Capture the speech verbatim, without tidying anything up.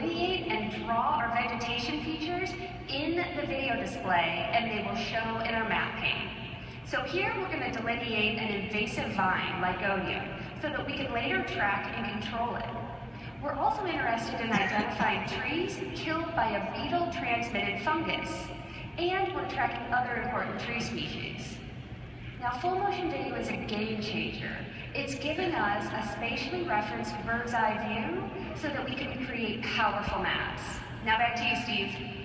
delineate and draw our vegetation features in the video display, and they will show in our map pane. So here we're going to delineate an invasive vine, Lycodium, so that we can later track and control it. We're also interested in identifying trees killed by a beetle-transmitted fungus, and we're tracking other important tree species. Now, full motion video is a game changer. It's giving us a spatially referenced bird's eye view so that we can create powerful maps. Now back to you, Steve.